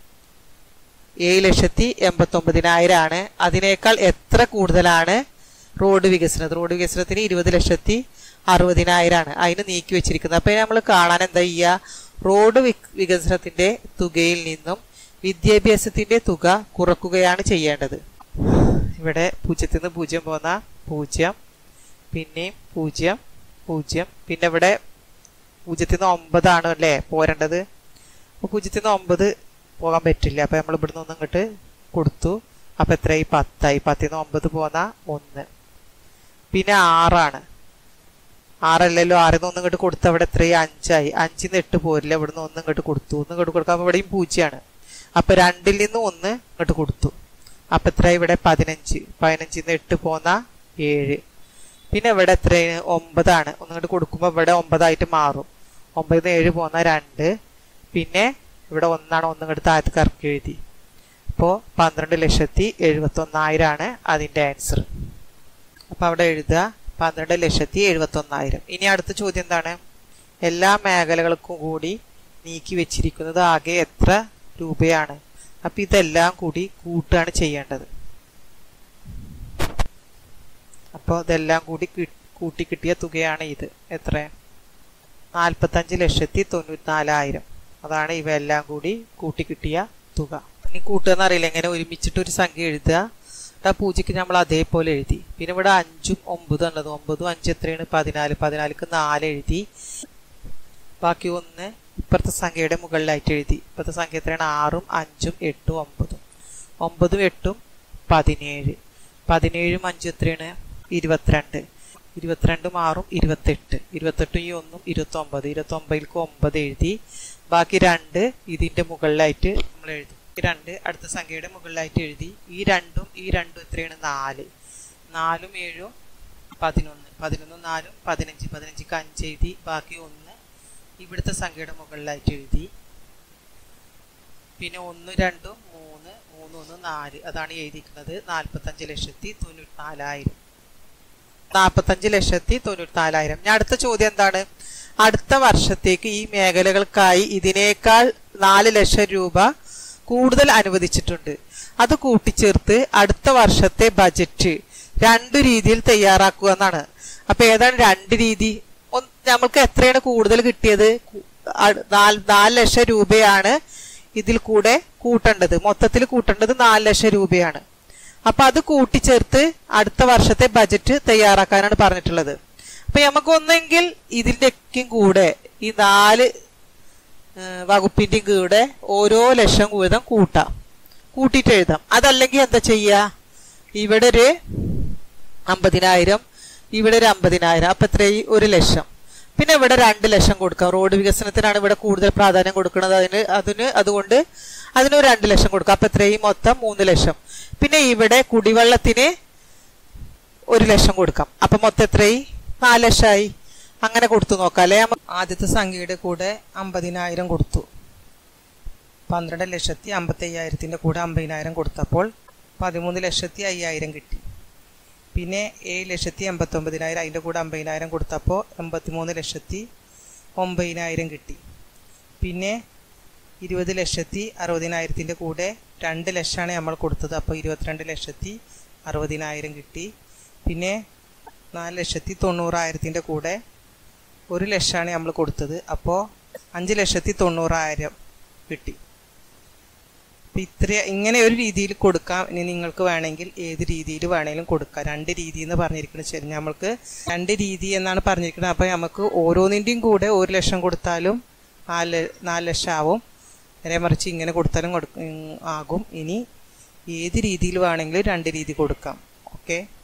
7,89,000 ആണ്. അതിനേക്കാൾ എത്ര കൂടുതലാണ് റോഡ് വികസനം? റോഡ് വികസനത്തിന് 20,60,000 ആണ് അതിന് നീക്കി വെച്ചിരിക്കുന്നത്. അപ്പൊ നമ്മൾ കാണാൻ എന്താ ചെയ്യുക? റോഡ് വികസനത്തിന്റെ തുകയിൽ നിന്നും വിദ്യാഭ്യാസത്തിന്റെ തുക കുറക്കുകയാണ് ചെയ്യേണ്ടത്. ഇവിടെ 0ൽ നിന്ന് 0 പോന്ന 0, പിന്നെയും 0, 0. പിന്നെ ഇവിടെ 0ൽ നിന്ന് 9 ആണ് അല്ലേ പോരേണ്ടത്. അപ്പൊ 0ൽ നിന്ന് 9 പോകാൻ പറ്റില്ല. അപ്പൊ നമ്മൾ ഇവിടുന്ന് ഒന്നും ഇങ്ങോട്ട് കൊടുത്തു. അപ്പൊ എത്രയായി? 10 ആയി. 10ൽ നിന്ന് 9 പോന്ന 1. പിന്നെ 6 ആണ്. 6 അല്ലല്ലോ. 6ൽ നിന്ന് ഒന്നും ഇങ്ങോട്ട് കൊടുത്ത് അവിടെ എത്രയായി? 5 ആയി. 5ൽ നിന്ന് 8 പോരില്ല. ഇവിടുന്ന് ഒന്നും ഇങ്ങോട്ട് കൊടുത്തു. ഒന്നും ഇങ്ങോട്ട് കൊടുക്കാം. അപ്പൊ ഇവിടെയും 0 ആണ്. അപ്പൊ 2ൽ നിന്ന് 1 ഇങ്ങോട്ട് കൊടുത്തു. അപ്പൊ എത്ര? ഇവിടെ 15. 15ൽ നിന്ന് 8 പോന്ന 7. പിന്നെ ഇവിടെ എത്രയാണ് 9 ആണ്. ഒന്നുകൊണ്ട് കൊടുക്കുമ്പോൾ ഇവിടെ 9 ആയിട്ട് മാറും. 9 7 പോന്ന 2. പിന്നെ ഇവിടെ 1 ആണ്. ഒന്നുകൊണ്ട് താഴത്ത് കറക്കി എഴുതി. അപ്പോൾ 12,71,000 ആണ് അതിൻ്റെ ആൻസർ. അപ്പോൾ അവിടെ എഴുതുക 12,71,000. ഇനി അടുത്ത ചോദ്യം എന്താണ്? എല്ലാ മേഖലകൾക്കും കൂടി നീക്കി വെച്ചിരിക്കുന്നത് ആകെ എത്ര രൂപയാണ്? അപ്പം ഇതെല്ലാം കൂടി കൂട്ടുകയാണ് ചെയ്യേണ്ടത്. അപ്പോൾ ഇതെല്ലാം കൂടി കൂട്ടി കിട്ടിയ തുകയാണ് ഇത്. എത്ര? 45,94,000. അതാണ് ഇവയെല്ലാം കൂടി കൂട്ടി കിട്ടിയ തുക. ഇനി കൂട്ടുകയെന്ന് അറിയില്ല, എങ്ങനെ ഒരുമിച്ചിട്ട് ഒരു സംഖ്യ എഴുതുക. പൂജ്യക്ക് നമ്മൾ അതേപോലെ എഴുതി. പിന്നെ ഇവിടെ 5ഉം 9 ഉള്ളത്. 9ഉം 5 എത്രയാണ്? 14. 14ക്ക് 4 എഴുതി. ബാക്കി 1 ഇപ്പുറത്തെ സംഖ്യയുടെ മുകളിലായിട്ട് എഴുതി. ഇപ്പുറത്തെ സംഖ്യ എത്രയാണ്? 6ഉം 5ഉം 8ഉം 9ഉം. 9ഉം 8ഉം 17. 17ഉം 5ഉം എത്രയാണ്? 22. 22ഉം 6ഉം 28. 28ഉം ഈ 1ഉം 29. 29ക്ക് 9 എഴുതി. ബാക്കി 2 ഇതിൻ്റെ മുകളിലായിട്ട് നമ്മൾ എഴുതി. 2 അടുത്ത സംഖ്യയുടെ മുകളിലായിട്ട് എഴുതി. ഈ 2ഉം ഈ 2ഉം എത്രയാണ്? 4. 4ഉം 7ഉം 11. 11ഉം 4ഉം 15. 15ക്ക് 5 എഴുതി. ബാക്കി 1 ഇവിടുത്തെ സംഖ്യയുടെ മുകളിലായിട്ട് എഴുതി. പിന്നെ 1 2 3 3 1 4 അതാണ് എഴുതിയിരിക്കുന്നത്. 45,94,000. 45,94,000. ഞാൻ അടുത്ത ചോദ്യം എന്താണ്? അടുത്ത വർഷത്തേക്ക് ഈ മേഖലകൾക്കായി ഇതിനേക്കാൾ 4 ലക്ഷം രൂപ കൂടുതൽ അനുവദിച്ചിട്ടുണ്ട്. അത് കൂട്ടിച്ചേർത്ത് അടുത്ത വർഷത്തെ ബജറ്റ് 2 രീതിയിൽ തയ്യാറാക്കുക എന്നാണ്. അപ്പൊ ഏതാണ് 2 രീതി? നമ്മൾക്ക് എത്രയാണ് കൂടുതൽ കിട്ടിയത്? 4 ലക്ഷം രൂപയാണ് ഇതിൽ കൂടെ കൂട്ടേണ്ടത്. മൊത്തത്തിൽ കൂട്ടേണ്ടത് 4 ലക്ഷം രൂപയാണ്. അപ്പൊ അത് കൂട്ടിച്ചേർത്ത് അടുത്ത വർഷത്തെ ബജറ്റ് തയ്യാറാക്കാനാണ് പറഞ്ഞിട്ടുള്ളത്. അപ്പൊ നമുക്ക് ഒന്നെങ്കിൽ ഇതിൻ്റെയൊക്കെയും കൂടെ ഈ 4 വകുപ്പിന്റെയും കൂടെ ഓരോ ലക്ഷം വീതം കൂട്ടാം, കൂട്ടിയിട്ട് എഴുതാം. അതല്ലെങ്കിൽ എന്താ ചെയ്യുക? ഇവിടെ ഒരു 50,000, ഇവിടെ ഒരു 50,000. അപ്പൊ എത്രയായി? 1 ലക്ഷം. പിന്നെ ഇവിടെ 2 ലക്ഷം കൊടുക്കാം. റോഡ് വികസനത്തിനാണ് ഇവിടെ കൂടുതൽ പ്രാധാന്യം കൊടുക്കുന്നത്. അതുകൊണ്ട് അതിന് 2 ലക്ഷം കൊടുക്കാം. അപ്പൊ എത്രയായി? മൊത്തം 3 ലക്ഷം. പിന്നെ ഇവിടെ കുടിവെള്ളത്തിന് 1 ലക്ഷം കൊടുക്കാം. അപ്പൊ മൊത്തം എത്രയായി? 4 ലക്ഷമായി. അങ്ങനെ കൊടുത്തു നോക്കാം അല്ലെ? ആദ്യത്തെ സംഖ്യയുടെ കൂടെ 50,000 കൊടുത്തു. 12,55,000 കൂടെ 50,000 കൊടുത്തപ്പോൾ 13,05,000 കിട്ടി. പിന്നെ 7,89,000 അതിൻ്റെ കൂടെ 50,000 കൊടുത്തപ്പോൾ 83,09,000 കിട്ടി. പിന്നെ 20,60,000 കൂടെ 2 ലക്ഷമാണ് നമ്മൾ കൊടുത്തത്. അപ്പോൾ 22,60,000 കിട്ടി. പിന്നെ 4,90,000 കൂടെ 1 ലക്ഷമാണ് നമ്മൾ കൊടുത്തത്. അപ്പോൾ 5,90,000 കിട്ടി. ഇങ്ങനെ ഒരു രീതിയിൽ കൊടുക്കാം. ഇനി നിങ്ങൾക്ക് വേണമെങ്കിൽ ഏത് രീതിയിൽ വേണമെങ്കിലും കൊടുക്കാം. 2 രീതി എന്ന് പറഞ്ഞിരിക്കുന്നത്. ശരി, നമ്മൾക്ക് 2 രീതി എന്നാണ് പറഞ്ഞിരിക്കുന്നത്. അപ്പോൾ നമുക്ക് ഓരോന്നിൻ്റെയും കൂടെ 1 ലക്ഷം കൊടുത്താലും 4 ലക്ഷം ആവും. നേരെ മറിച്ച് ഇങ്ങനെ കൊടുത്താലും ആകും. ഇനി ഏത് രീതിയിൽ വേണമെങ്കിലും 2 രീതി കൊടുക്കാം. ഓക്കെ.